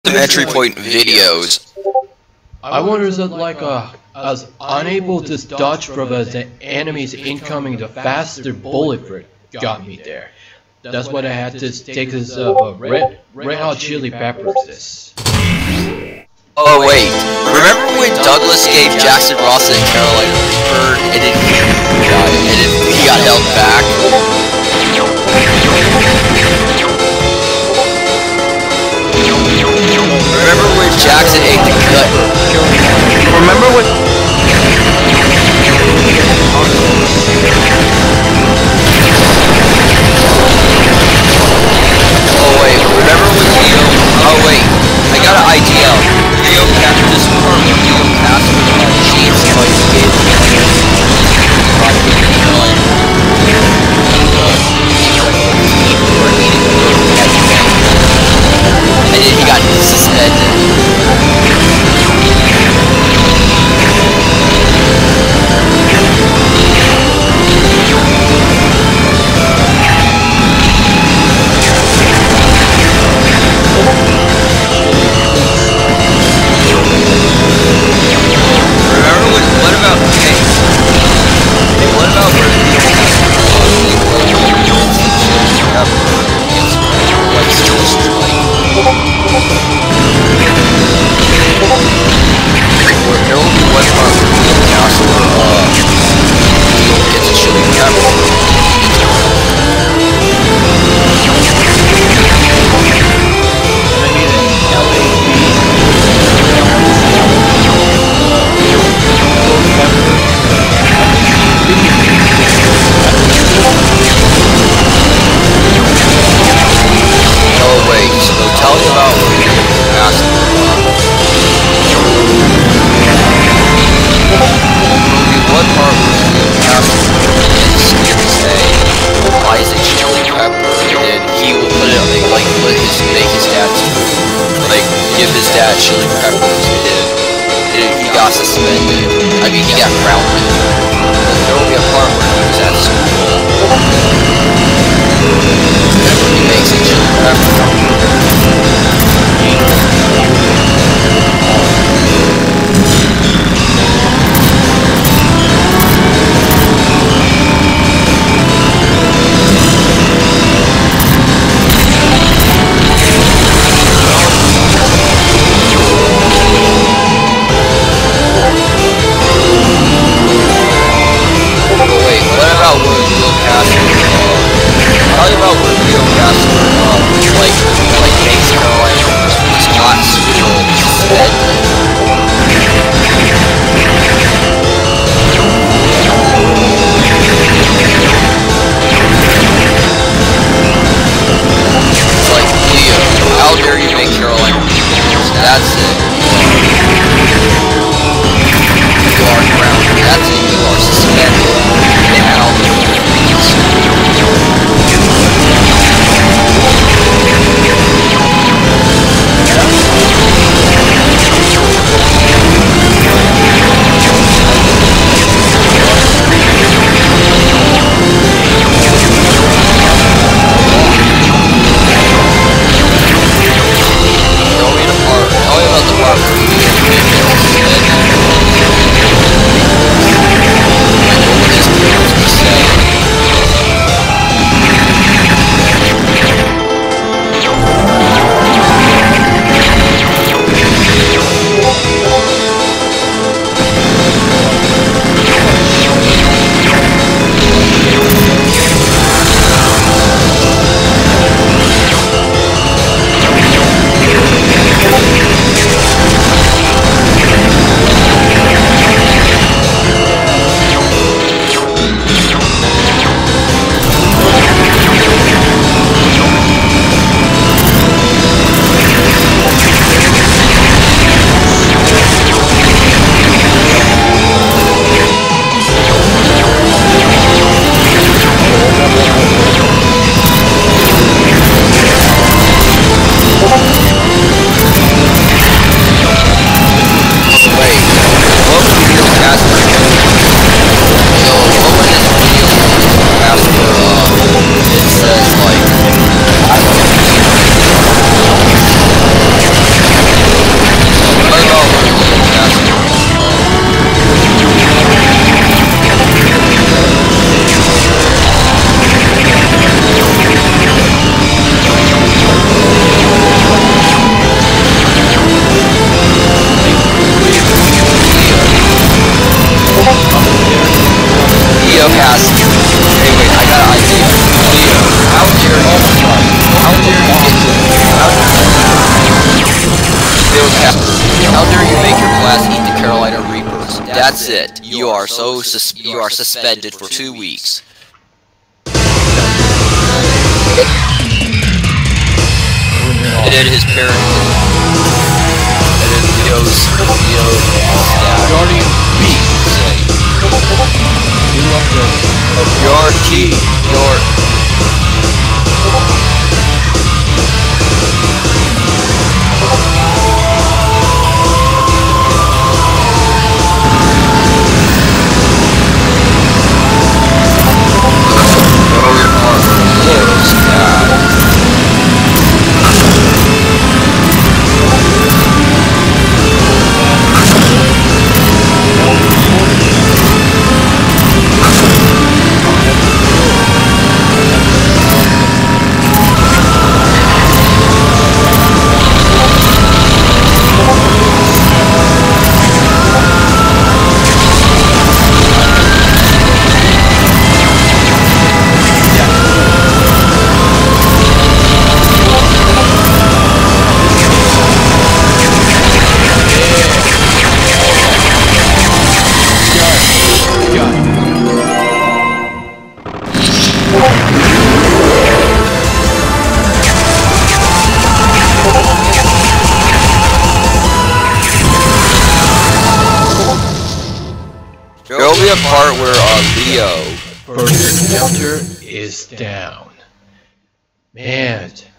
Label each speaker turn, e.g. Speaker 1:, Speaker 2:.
Speaker 1: Some entry point videos.
Speaker 2: I wonder is it like I was unable to dodge from the enemies incoming, the faster bullet got me there. That's why I had to take this red hot chili peppers this.
Speaker 1: Oh wait, remember when Douglas gave Jackson Ross and Carolina Reaper and then he got held back? Remember when Jackson ate the gut?
Speaker 3: Remember when...
Speaker 1: Oh wait, remember when Leo... Oh wait, I got an idea. Leo captured this part where Leo captured James White gave and then he got suspended. Chili peppers, and he got suspended. I mean, he got grounded. There will be a part where he was at school. He makes a chili How dare you make your class eat the Carolina Reapers? That's it. You are suspended for 2 weeks. And then his parents. And then Leo's
Speaker 2: Guardian Beast.
Speaker 1: say,
Speaker 2: You love this.
Speaker 1: your key, your. There'll be a part where Leo
Speaker 2: First encounter is down. Man,